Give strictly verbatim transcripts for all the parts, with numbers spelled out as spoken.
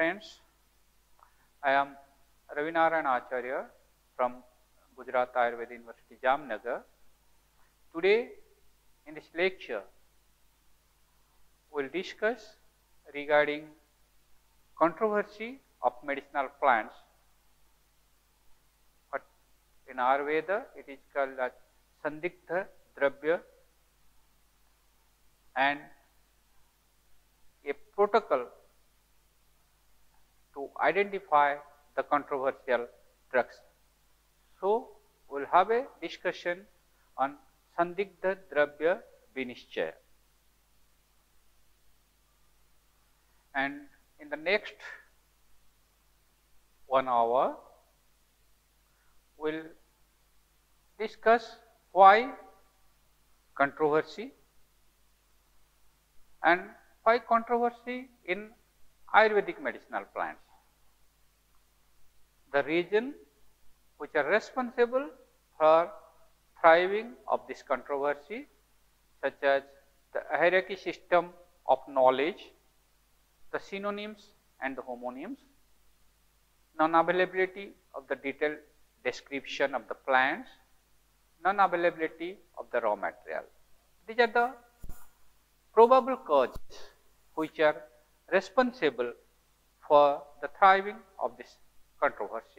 friends, I am Ravinarayan Acharya from Gujarat Ayurveda University, Jamnagar. Today in this lecture, we will discuss regarding controversy of medicinal plants. But in Ayurveda, it is called as Sandigdha Dravya, and a protocol to identify the controversial drugs. So, we will have a discussion on Sandigdha Dravya Vinishchaya. And in the next one hour, we will discuss why controversy and why controversy in Ayurvedic medicinal plants. The reason which are responsible for thriving of this controversy, such as the hierarchy system of knowledge, the synonyms and the homonyms, non-availability of the detailed description of the plants, non-availability of the raw material. These are the probable causes which are responsible for the thriving of this controversy.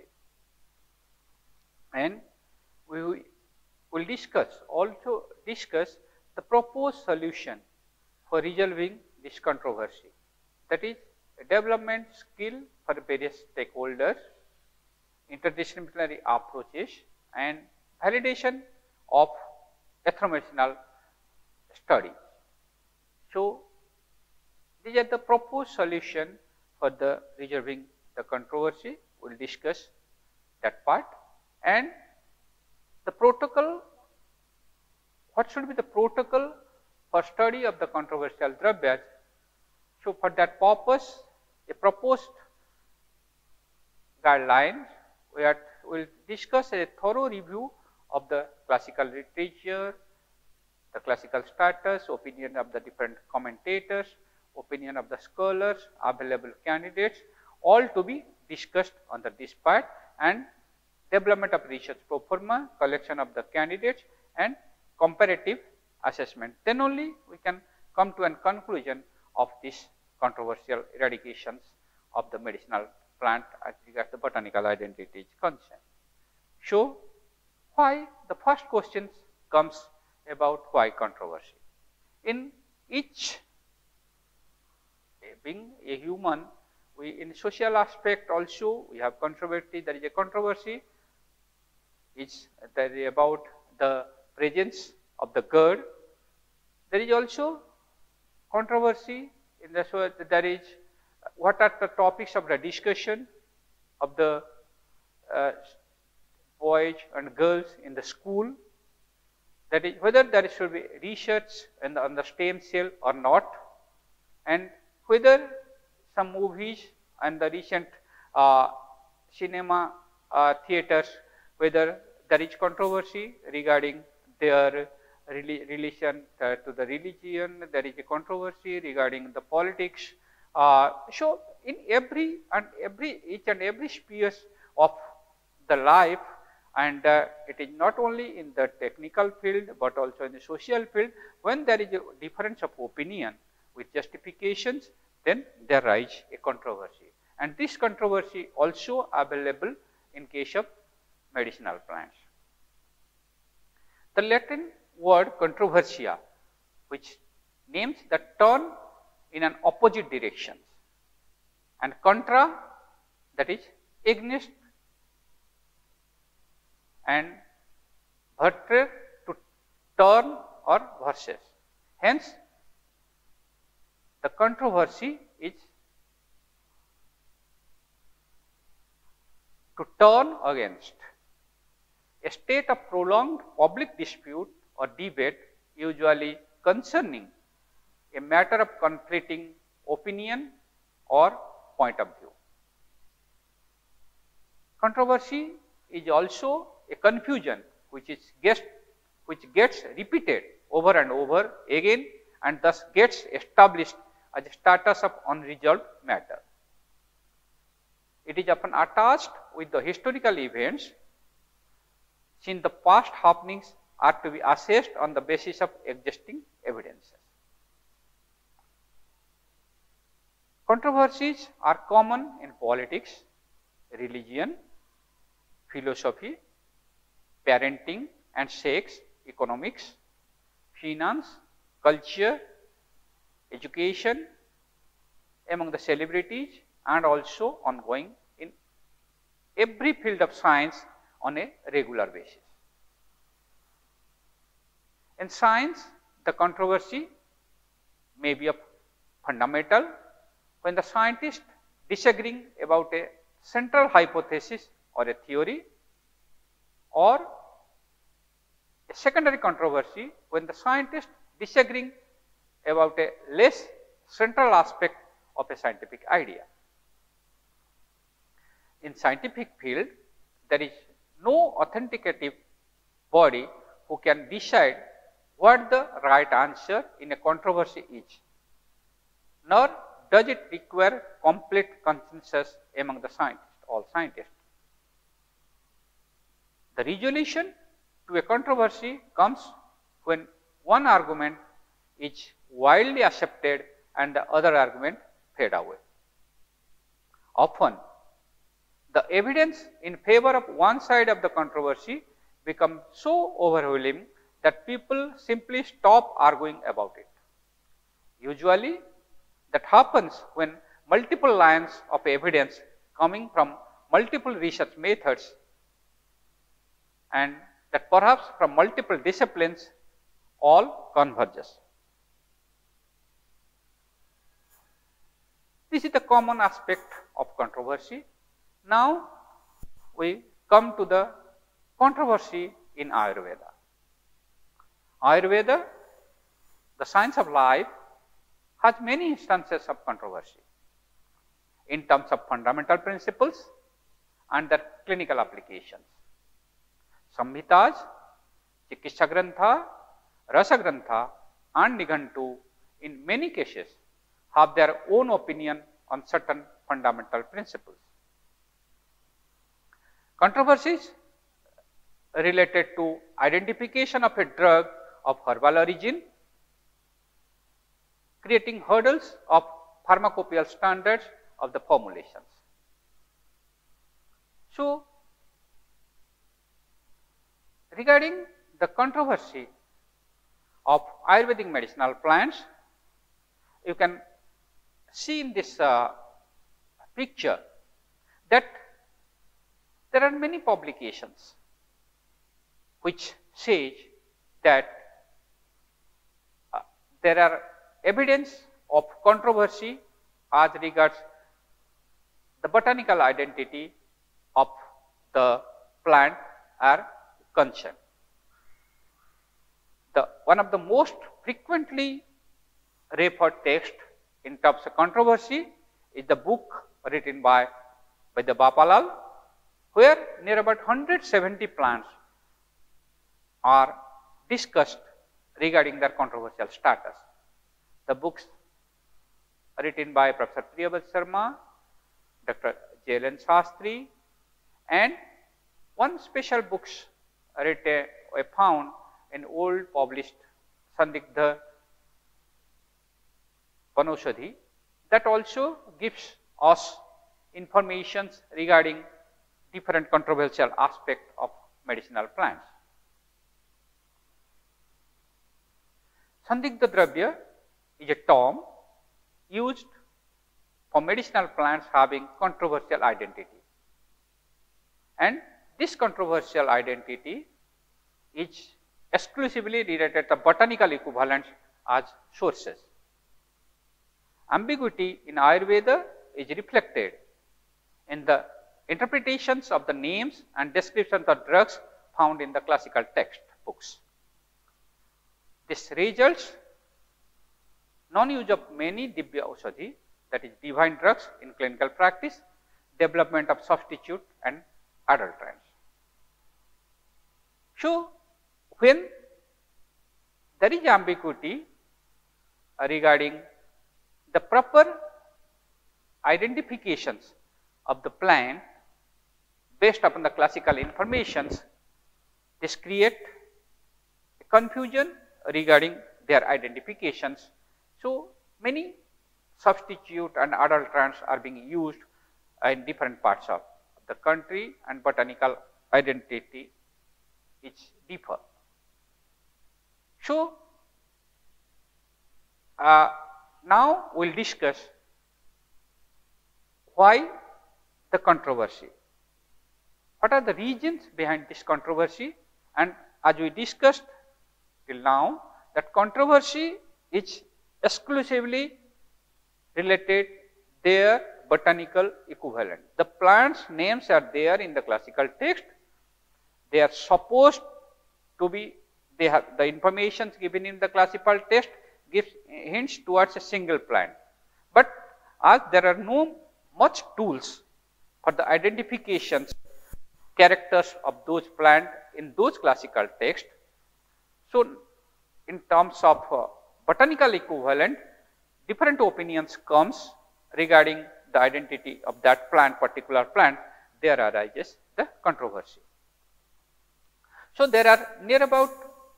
And we will discuss, also discuss the proposed solution for resolving this controversy. That is, a development skill for various stakeholders, interdisciplinary approaches, and validation of ethnomedicinal studies. So, these are the proposed solution for the resolving the controversy. We will discuss that part. And the protocol, what should be the protocol for study of the controversial dravyas? So, for that purpose, a proposed guidelines, we will discuss a thorough review of the classical literature, the classical status, opinion of the different commentators, opinion of the scholars, available candidates, all to be discussed under this part, and development of research pro forma, collection of the candidates, and comparative assessment. Then only we can come to a conclusion of this controversial eradications of the medicinal plant as regards the botanical identity is concerned. So, why the first question comes about why controversy. In each, being a human, we in social aspect also we have controversy. There is a controversy is there is about the presence of the god. There is also controversy in the so there is what are the topics of the discussion of the uh, boys and girls in the school. That is whether there should be research and on the stem cell or not, and whether some movies and the recent uh, cinema uh, theaters, whether there is controversy regarding their relation uh, to the religion, there is a controversy regarding the politics. Uh, so, in every and every each and every spheres of the life, and uh, it is not only in the technical field, but also in the social field, when there is a difference of opinion with justifications, then there rise a controversy. And this controversy also available in case of medicinal plants. The Latin word controversia, which names the turn in an opposite direction, and contra, that is against, and vertere, to turn or versus. Hence, the controversy is to turn against. A state of prolonged public dispute or debate, usually concerning a matter of conflicting opinion or point of view. Controversy is also a confusion which is gets, which gets repeated over and over again, and thus gets established as a status of unresolved matter. it is often attached with the historical events, since the past happenings are to be assessed on the basis of existing evidences. Controversies are common in politics, religion, philosophy, parenting and sex, economics, finance, culture, education, among the celebrities, and also ongoing in every field of science on a regular basis. In science, the controversy may be of fundamental when the scientists disagreeing about a central hypothesis or a theory, or a secondary controversy when the scientists disagreeing about a less central aspect of a scientific idea. In scientific field, there is no authoritative body who can decide what the right answer in a controversy is, nor does it require complete consensus among the scientists, all scientists. The resolution to a controversy comes when one argument is widely accepted and the other argument fade away. Often, the evidence in favor of one side of the controversy becomes so overwhelming that people simply stop arguing about it. Usually, that happens when multiple lines of evidence coming from multiple research methods, and that perhaps from multiple disciplines all converges. This is the common aspect of controversy. Now, we come to the controversy in Ayurveda. Ayurveda, the science of life, has many instances of controversy in terms of fundamental principles and their clinical applications. Samhitas, Chikitsa Grantha, Rasa Grantha and Nighantu in many cases have their own opinion on certain fundamental principles. Controversies related to identification of a drug of herbal origin, creating hurdles of pharmacopoeial standards of the formulations. So, regarding the controversy of Ayurvedic medicinal plants, you can see in this uh, picture that there are many publications which say that uh, there are evidence of controversy as regards the botanical identity of the plant are concerned. The one of the most frequently referred text in terms of controversy is the book written by Vaidya Bapalal, where near about one hundred seventy plants are discussed regarding their controversial status. The books written by Professor Priyavrat Sharma, Doctor J L N Shastri, and one special books written I found in old published Sandigdha Vanaushadhi that also gives us informations regarding different controversial aspects of medicinal plants. Sandigdha Dravya is a term used for medicinal plants having controversial identity, and this controversial identity is exclusively related to botanical equivalents as sources. Ambiguity in Ayurveda is reflected in the interpretations of the names and descriptions of drugs found in the classical textbooks. This results non-use of many Divya Aushadhi, that is divine drugs in clinical practice, development of substitute and adulterants. So, when there is ambiguity regarding the proper identifications of the plant based upon the classical informations, this create confusion regarding their identifications. So, many substitute and adulterants are being used in different parts of the country, and botanical identity is differ. So, uh, now we will discuss why the controversy. What are the reasons behind this controversy? And as we discussed till now, that controversy is exclusively related their botanical equivalent. The plants names are there in the classical text. They are supposed to be, they have the information given in the classical text gives hints towards a single plant. But as there are no much tools for the identifications characters of those plant in those classical texts, so in terms of uh, botanical equivalent, different opinions comes regarding the identity of that plant, particular plant, there arises the controversy. So, there are near about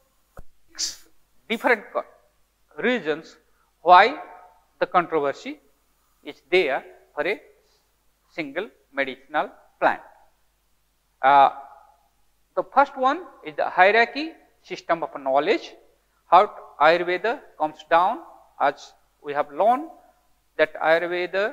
six different reasons why the controversy is there for a single medicinal plant. Uh, the first one is the hierarchy system of knowledge, how Ayurveda comes down, as we have learned that Ayurveda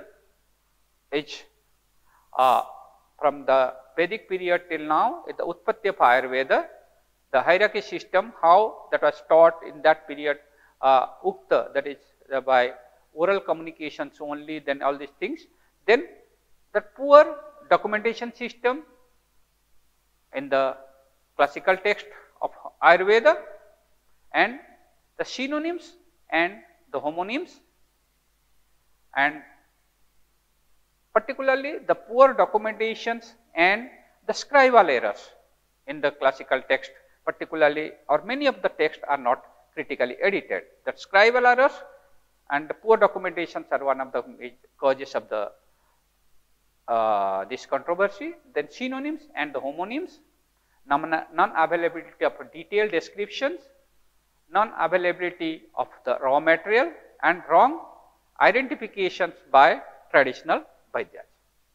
is uh, from the Vedic period till now, is the Utpatti of Ayurveda, the hierarchy system, how that was taught in that period, uh, Ukta, that is uh, by oral communications only, then all these things. Then the poor documentation system in the classical text of Ayurveda, and the synonyms and the homonyms, and particularly the poor documentations and the scribal errors in the classical text, particularly or many of the texts are not critically edited. That scribal errors and the poor documentations are one of the causes of the uh, this controversy. Then synonyms and the homonyms, non-availability of detailed descriptions, non-availability of the raw material, and wrong identifications by traditional Vaidyas.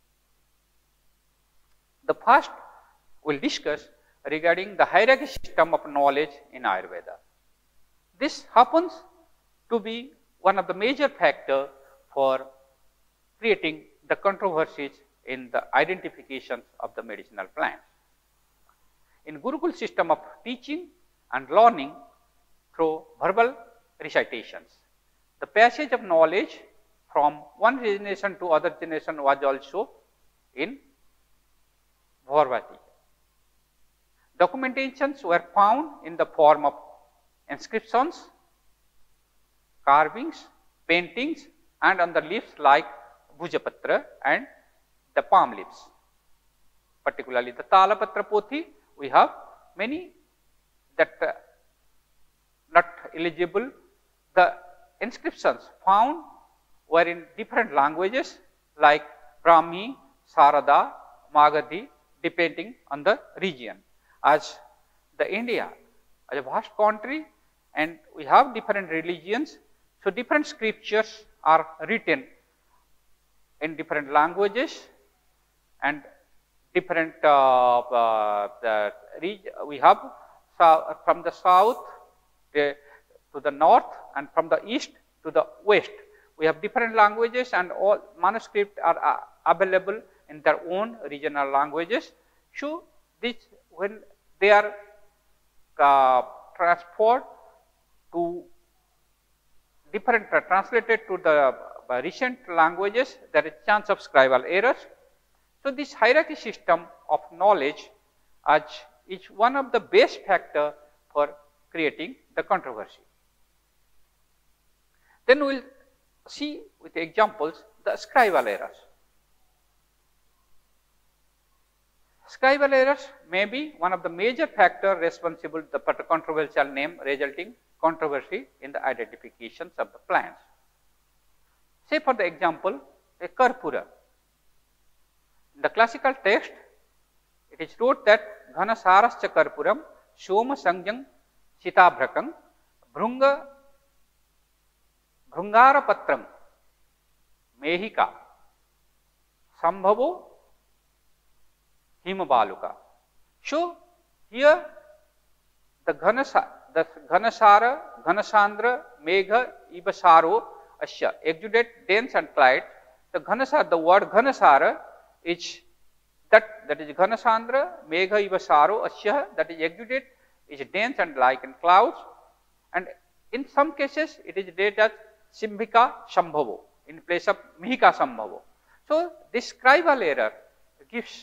The first we will discuss regarding the hierarchy system of knowledge in Ayurveda. This happens to be one of the major factors for creating the controversies in the identifications of the medicinal plants. In Gurukul system of teaching and learning through verbal recitations, the passage of knowledge from one generation to other generation was also in verbati. Documentations were found in the form of inscriptions, carvings, paintings, and on the leaves like Bhujapatra and the palm leaves. Particularly the Talapatra Pothi, we have many that uh, not eligible. The inscriptions found were in different languages like Brahmi, Sarada, Magadhi, depending on the region. As the India is a vast country and we have different religions, so different scriptures are written in different languages and different uh, uh, the region. We have uh, from the south uh, to the north and from the east to the west. We have different languages and all manuscripts are uh, available in their own regional languages. So, this when they are uh, transferred to different uh, translated to the uh, recent languages, there is chance of scribal errors. So, this hierarchy system of knowledge as is one of the best factor for creating the controversy. Then we will see with examples the scribal errors. Scribal errors may be one of the major factors responsible for the controversial name resulting controversy in the identifications of the plants. Say for the example, a Karpura. In the classical text, it is wrote that Ghanasarascha Karpuram Soma Sangjang Sitabhrakam Bhrunga Bhrungara Patram Mehika Sambhavo Himabaluka. So here the Ghanasa, the Ghanasara, Ghanasandra, Megha, Ibasaro, Asya, exudate, dense and light. The Ghanasara, the word Ghanasara is that, that is Ghanasandra, Megha, Ibasaro, Asya, that is exudate, is dense and like in clouds. And in some cases, it is read as Simbhika Sambhavo in place of Mihika Sambhavo. So this scribal error gives,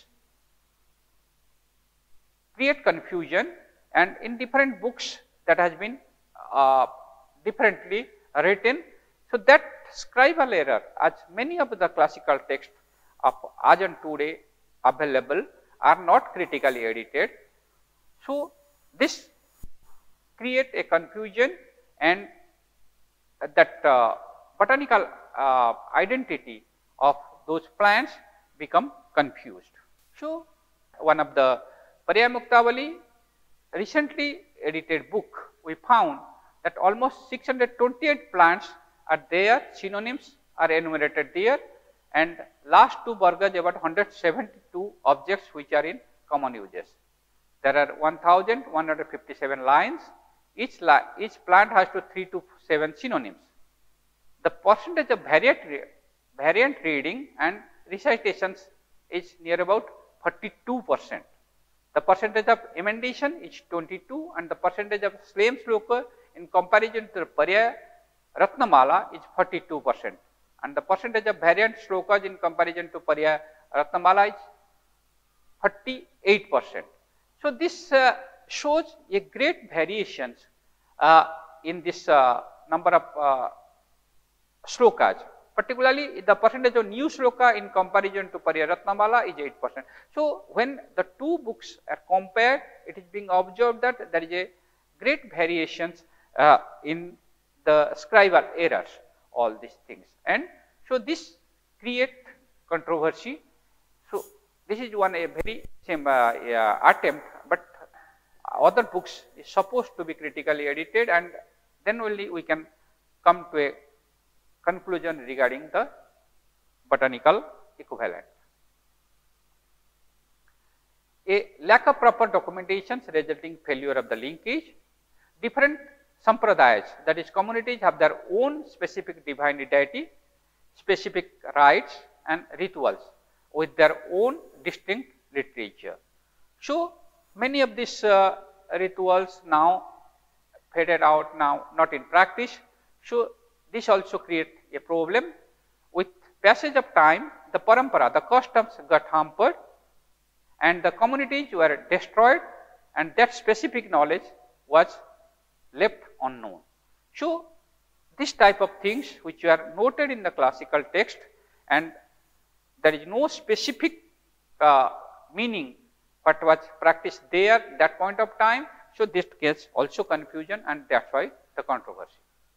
create confusion, and in different books that has been uh, differently written. So that scribal error, as many of the classical texts of as on today available are not critically edited. So this create a confusion, and that uh, botanical uh, identity of those plants become confused. So one of the Pariyaya Muktavali recently edited book, we found that almost six hundred twenty-eight plants are there, synonyms are enumerated there, and last two vargas about one hundred seventy-two objects which are in common uses. There are one thousand one hundred fifty-seven lines, each, li each plant has to three to seven synonyms. The percentage of variant, re variant reading and recitations is near about forty-two percent. The percentage of emendation is twenty-two, and the percentage of slam sloka in comparison to the Pariyaya Ratnamala is forty-two percent, and the percentage of variant slokas in comparison to Pariyaya Ratnamala is thirty-eight percent. So this uh, shows a great variations uh, in this uh, number of uh, slokas. Particularly, the percentage of new sloka in comparison to Pariyaya Ratnamala is eight percent. So when the two books are compared, it is being observed that there is a great variations uh, in the scribal errors, all these things. And so this create controversy. So this is one a very same uh, uh, attempt, but other books is supposed to be critically edited, and then only we can come to a conclusion regarding the botanical equivalent. A lack of proper documentations resulting failure of the linkage. Different sampradayas, that is communities, have their own specific divine deity, specific rites and rituals with their own distinct literature. So many of these uh, rituals now faded out, now not in practice. So this also creates a problem. With passage of time, the parampara, the customs got hampered, and the communities were destroyed, and that specific knowledge was left unknown. So this type of things which are noted in the classical text, and there is no specific uh, meaning what was practiced there at that point of time. So this gets also confusion, and that's why the controversy.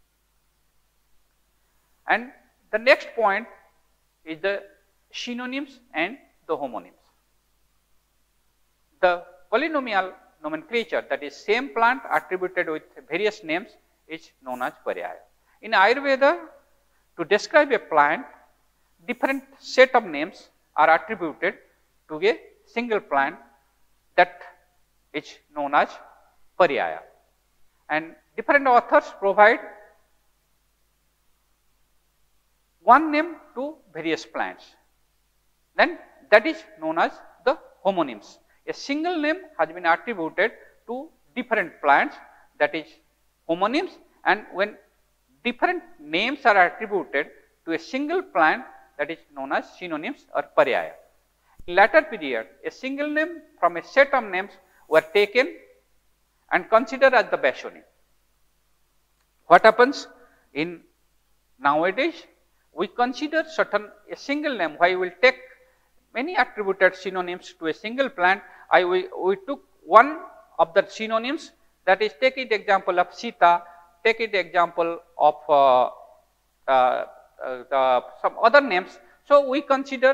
And the next point is the synonyms and the homonyms. The polynomial nomenclature, that is same plant attributed with various names, is known as Pariyaya. In Ayurveda, to describe a plant, different set of names are attributed to a single plant, that is known as Pariyaya. And different authors provide one name to various plants, then that is known as the homonyms. A single name has been attributed to different plants, that is homonyms, and when different names are attributed to a single plant, that is known as synonyms or Pariyaya. In later period, a single name from a set of names were taken and considered as the basionym. What happens in nowadays? We consider certain a single name. Why we will take many attributed synonyms to a single plant. I we, we took one of the synonyms, that is, take it example of Sita, take it example of uh, uh, uh, some other names. So we consider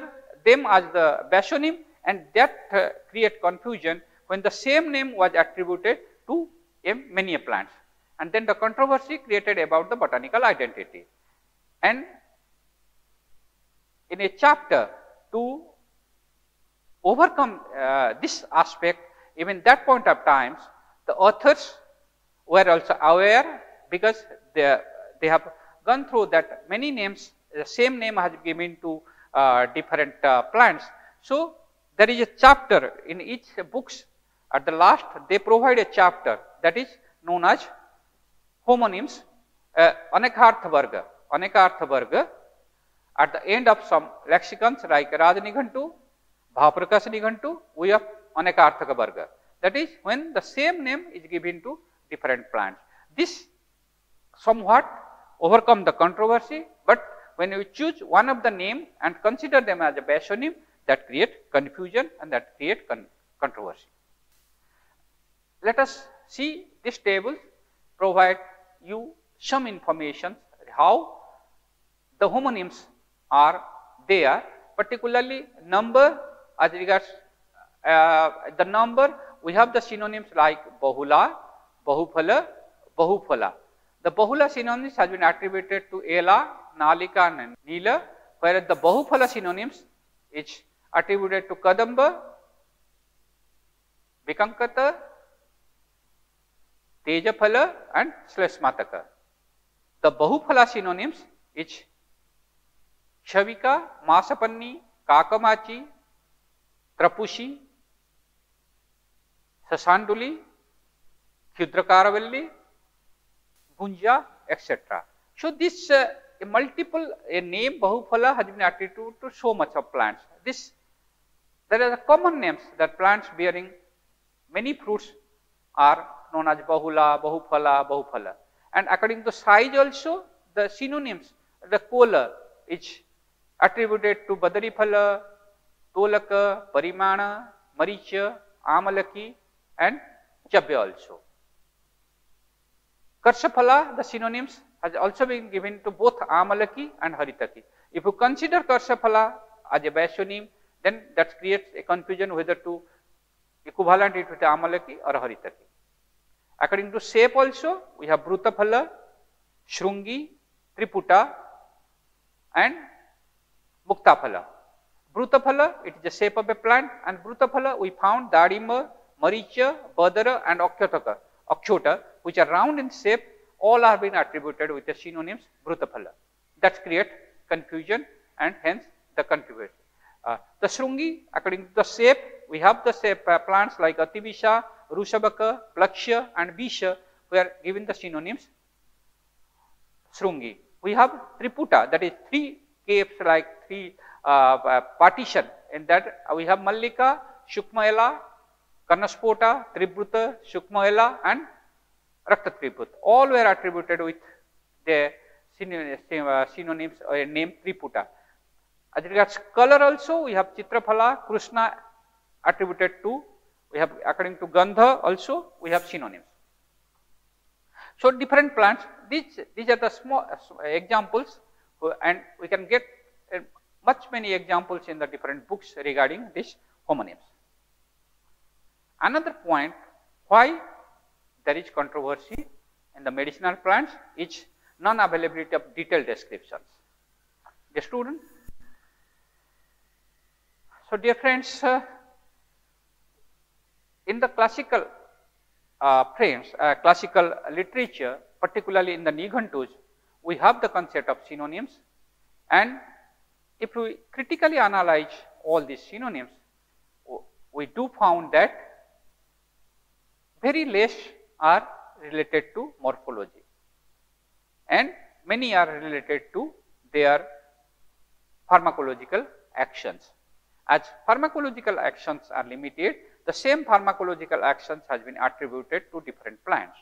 them as the basionym, and that uh, create confusion when the same name was attributed to a many plants. And then the controversy created about the botanical identity. And in a chapter to overcome uh, this aspect, even that point of times, the authors were also aware, because they, they have gone through that many names, the same name has given to uh, different uh, plants. So there is a chapter in each books. At the last, they provide a chapter that is known as homonyms, uh, Anakartha Varga. Anakartha Varga. At the end of some lexicons like Rajanighantu, Bhaprakash Nighantu, we have Anakarthaka Varga. That is when the same name is given to different plants. This somewhat overcome the controversy, but when you choose one of the name and consider them as a basionym, that create confusion and that create con controversy. Let us see this table provide you some information how the homonyms are there, particularly number as regards uh, the number. We have the synonyms like Bahula, Bahuphala, Bahuphala. The Bahula synonyms has been attributed to Ela, Nalika and Neela, whereas the Bahuphala synonyms is attributed to Kadamba, Vikankata, Tejaphala and Sleshmataka. The Bahuphala synonyms is Shavika, Masapanni, Kakamachi, Trapushi, Sasanduli, Khyudrakaravalli, Bunja, et cetera. So this uh, a multiple a name Bahuphala has been attributed to so much of plants. This there are common names that plants bearing many fruits are known as Bahula, Bahuphala, Bahuphala. And according to size also, the synonyms, the kola is attributed to Badariphala, Tolaka, Parimana, Maricha, Amalaki and Chabya also. Karshaphala, the synonyms has also been given to both Amalaki and Haritaki. If you consider Karshaphala as a basionym, then that creates a confusion whether to equivalent it with Amalaki or Haritaki. According to shape also, we have Brutaphala, Shrungi, Triputa and Muktaphala. Brutaphala, it is the shape of a plant, and Brutaphala we found Dadima, Maricha, Badara and Akshotaka, Akshota, which are round in shape, all are being attributed with the synonyms Brutaphala. That creates confusion and hence the confusion. Uh, the Shrungi, according to the shape, we have the shape uh, plants like Atibisha, Rushabaka, Plakshya and Bisha, who are given the synonyms Shrungi. We have Triputa, that is three caves like three uh, uh, partition. In that uh, we have Mallika, Shukmaela, Karnaspota, Tribhuta, Shukmaela and Rakta Tribhut. All were attributed with the synonyms or a name Triputa. As regards color also, we have Chitraphala, Krishna attributed to, we have according to Gandha also, we have synonyms. So different plants, these, these are the small uh, examples, and we can get uh, much many examples in the different books regarding these homonyms. Another point why there is controversy in the medicinal plants is non-availability of detailed descriptions. The student. So dear friends, uh, in the classical uh, frames, uh, classical literature, particularly in the Nighantus, we have the concept of synonyms, and if we critically analyze all these synonyms, we do found that very less are related to morphology and many are related to their pharmacological actions. As pharmacological actions are limited, the same pharmacological actions has been attributed to different plants.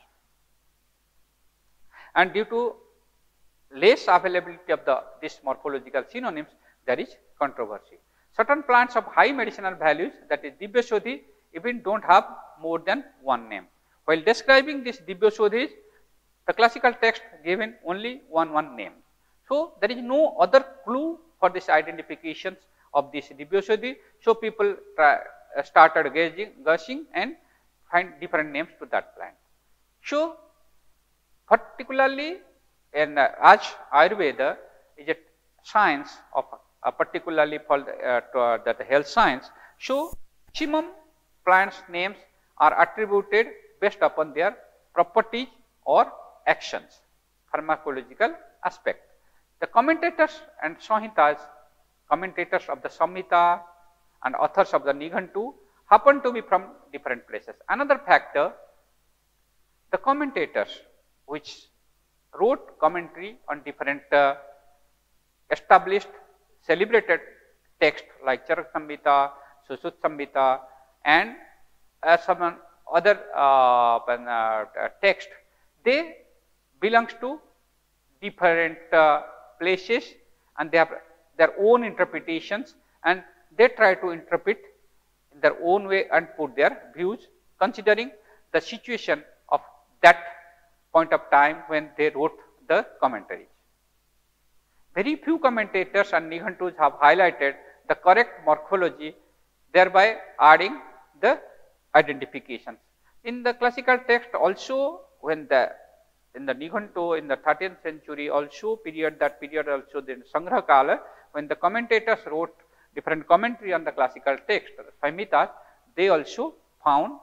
And due to less availability of the this morphological synonyms, there is controversy. Certain plants of high medicinal values, that is Divyasodhi, even do not have more than one name. While describing this Divyasodhis, the classical text given only one one name. So there is no other clue for this identifications of this Divyaushadhi. So people try, uh, started guessing, guessing and find different names to that plant. So particularly in uh, as Ayurveda is a science of uh, particularly for the, uh, to, uh, the health science. So maximum plants names are attributed based upon their properties or actions, pharmacological aspect. The commentators and Samhitas, commentators of the Samhita and authors of the Nighantu happen to be from different places. Another factor, the commentators which wrote commentary on different uh, established celebrated texts like Charak Samhita, Susut Samhita and uh, some other uh, uh, text, they belongs to different uh, places and they have their own interpretations and they try to interpret in their own way and put their views considering the situation of that point of time when they wrote the commentaries. Very few commentators and Nighantus have highlighted the correct morphology, thereby adding the identifications. In the classical text also, when the in the Nighantu in the thirteenth century also period, that period also the Sangraha Kala, when the commentators wrote different commentary on the classical text, the Samhitas, they also found,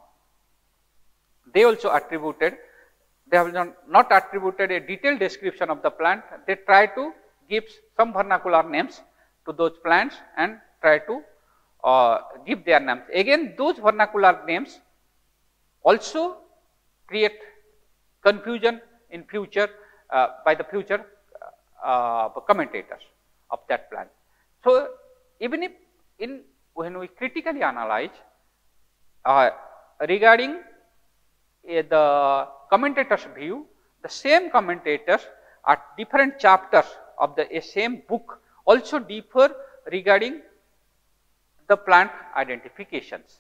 they also attributed, they have not attributed a detailed description of the plant, they try to give some vernacular names to those plants and try to uh, give their names. Again, those vernacular names also create confusion in future uh, by the future uh, commentators of that plant. So even if in when we critically analyze uh, regarding uh, the commentators' view, the same commentators at different chapters of the a same book also differ regarding the plant identifications.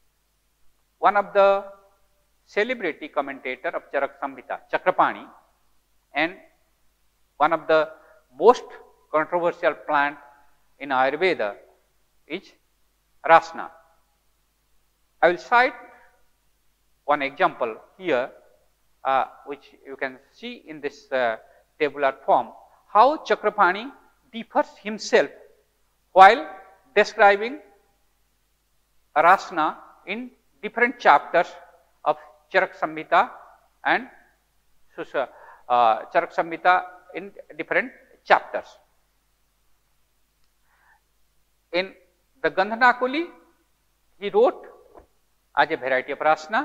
One of the celebrity commentator of Charak Samhita, Chakrapani, and one of the most controversial plant in Ayurveda is Rasna. I will cite one example here, uh, which you can see in this uh, tabular form, how Chakrapani differs himself while describing Rasna in different chapters of Charak Samhita and Susha, uh, Charak Samhita in different chapters. In the Gandhanakuli, he wrote as a variety of Rasna,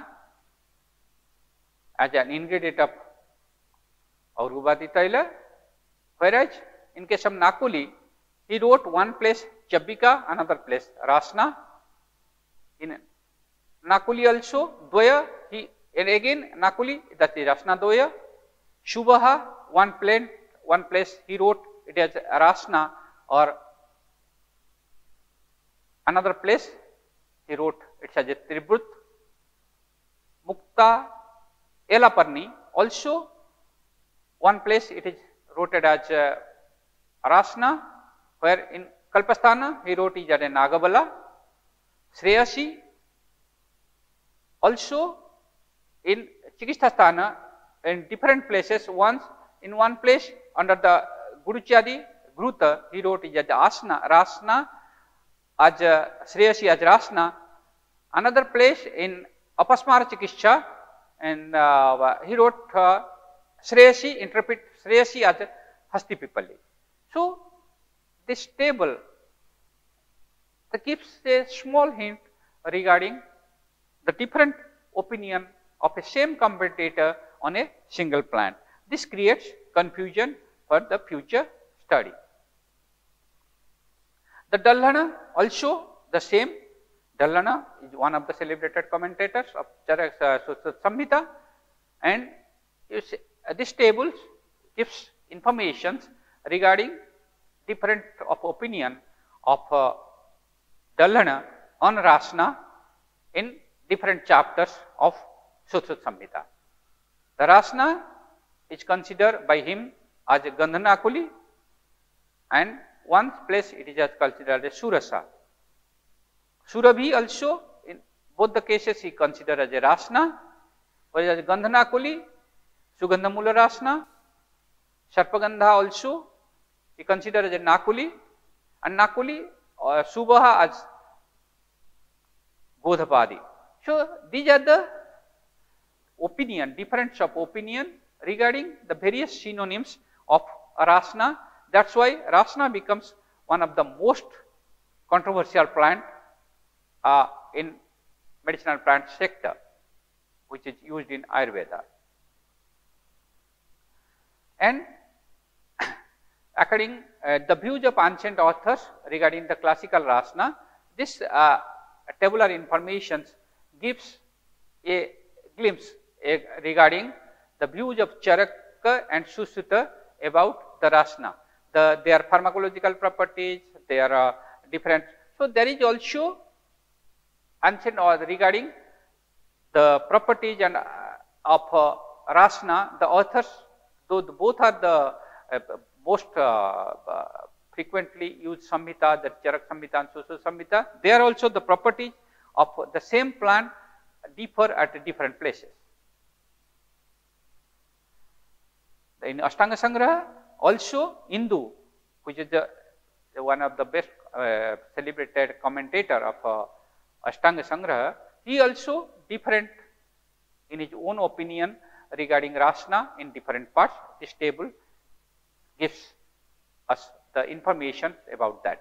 as an ingredient of Aurubadi Taila, whereas in case of Nakuli, he wrote one place Chabbika, another place Rasna. In Nakuli also, Dvaya, he, and again Nakuli, that is Rasna Dvaya. Shubha, one place, one place he wrote it as Rasna, or another place he wrote it as a Tribrut. Mukta, Elaparni, also one place it is wrote as uh, Rasna, where in Kalpasthana he wrote it as a Nagabala. Shreyasi, also in Chikisthasthana, in different places, once in one place under the Guruchadi Gruta, he wrote it as Asna, Rasna, as uh, Shreyasi as Rasna. Another place in Apasmara Chikisha, and uh, he wrote uh, Shreyasi, interpret Shreyasi as Hastipipalli. So this table that gives a small hint regarding the different opinion of a same commentator on a single plant. This creates confusion for the future study. The Dallhana also the same. Dallhana is one of the celebrated commentators of Charak uh, Samhita, and you see, uh, this table gives information regarding different of opinion of uh, Dallhana on Rasna in different chapters of Sushruta Samhita. The Rasna is considered by him as a Gandhanakuli, and one place it is considered as Surasa. Surabhi also, in both the cases he considered as a Rasna, whereas Gandhanakuli, Sugandhamula Rasna, Sarpagandha also he considered as a Nakuli, and Nakuli or Subaha as Bodhapadi. So these are the opinion, difference of opinion regarding the various synonyms of Rasna. That's why Rasna becomes one of the most controversial plant uh, in medicinal plant sector, which is used in Ayurveda. And according uh, the views of ancient authors regarding the classical Rasna, this uh, tabular information gives a glimpse uh, regarding the views of Charaka and Susuta about the Rasna, the, their pharmacological properties, their uh, different. So there is also ancient or regarding the properties and uh, of uh, Rasna. The authors, though the, both are the uh, most uh, uh, frequently used Samhita, the Charak Samhita and Susuta Samhita, they are also the properties of the same plant differ at different places. In Ashtanga Sangraha, also Indu, which is the, the one of the best uh, celebrated commentator of uh, Ashtanga Sangraha, he also different in his own opinion regarding Rasna in different parts. This table gives us the information about that.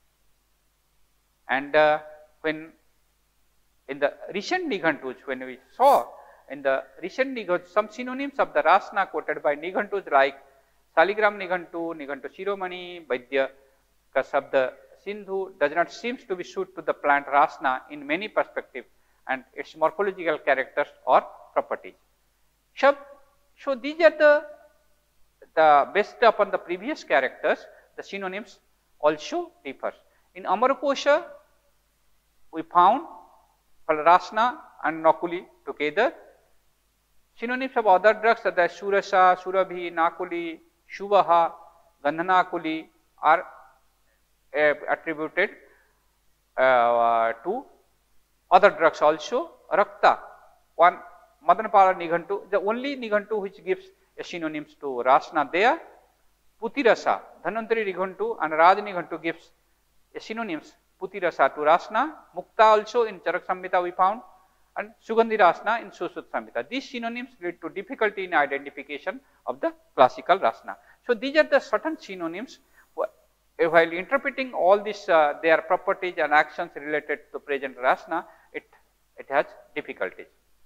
And uh, when in the recent Nighantus, when we saw in the recent Nighantus, some synonyms of the Rasna quoted by Nighantus like Saligram Nighantu, Nighantu Shiromani, Vaidya Kasabda Sindhu does not seem to be suited to the plant Rasna in many perspectives and its morphological characters or properties. So, so these are the, the based upon the previous characters, the synonyms also differ. In Amarkosha, we found Rasna and Nakuli together. Synonyms of other drugs such as Surasa, Surabhi, Nakuli, Shubaha, Gandhanakuli are uh, attributed uh, to other drugs also. Rakta, one Madanapala Nighantu, the only Nighantu which gives a synonyms to Rasna there. Putirasa, Dhanvantari Nighantu and Raj Nighantu gives a synonyms Putirasa to Rasna. Mukta also in Charak Samhita we found, and Sugandhi Rasna in Susut Samhita. These synonyms lead to difficulty in identification of the classical Rasna. So these are the certain synonyms. While interpreting all these uh, their properties and actions related to present Rasna, it, it has difficulties.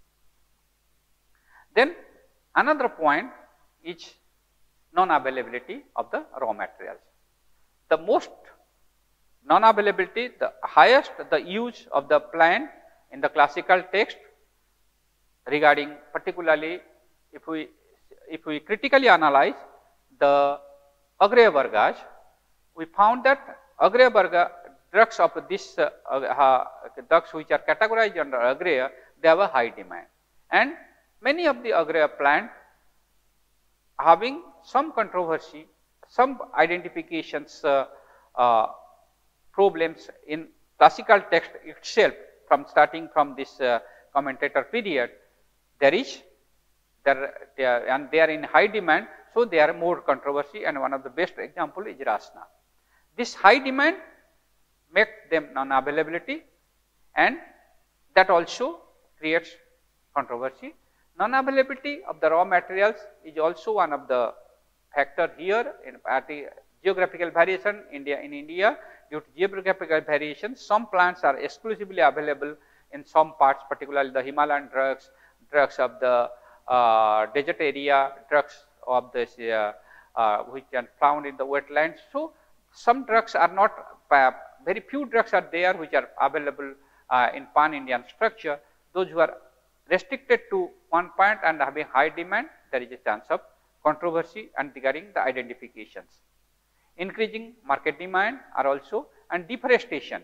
Then another point is non-availability of the raw materials. The most non-availability, the highest the use of the plant in the classical text regarding particularly if we if we critically analyze the Agreya Vargas, we found that Agreya Varga drugs of this uh, uh, drugs which are categorized under Agreya, they have a high demand, and many of the Agreya plant having some controversy, some identifications uh, uh, problems in classical text itself. From starting from this uh, commentator period, there is there, they are, and they are in high demand, so they are more controversy, and one of the best example is Rasna. This high demand make them non-availability, and that also creates controversy. Non-availability of the raw materials is also one of the factor here in at the geographical variation. India in India, due to geographical variation, some plants are exclusively available in some parts, particularly the Himalayan drugs, drugs of the uh, desert area, drugs of this uh, uh, which are found in the wetlands. So some drugs are not, uh, very few drugs are there which are available uh, in pan-Indian structure. Those who are restricted to one point and having high demand, there is a chance of controversy and regarding the identifications. Increasing market demand are also, and deforestation,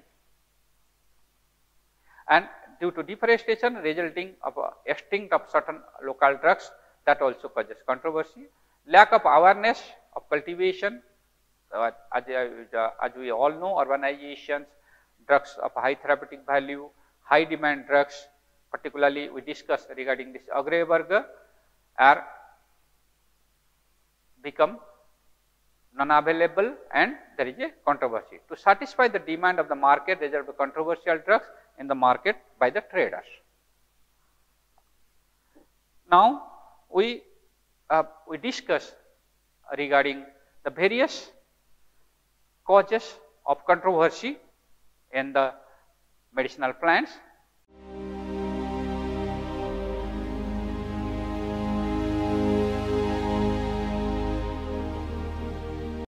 and due to deforestation resulting of uh, extinct of certain local drugs, that also causes controversy. Lack of awareness of cultivation uh, as, uh, as we all know, urbanizations, drugs of high therapeutic value, high demand drugs, particularly we discussed regarding this Agreberger, are become non-available and there is a controversy. To satisfy the demand of the market, there are controversial drugs in the market by the traders. Now, we, uh, we discuss regarding the various causes of controversy in the medicinal plants.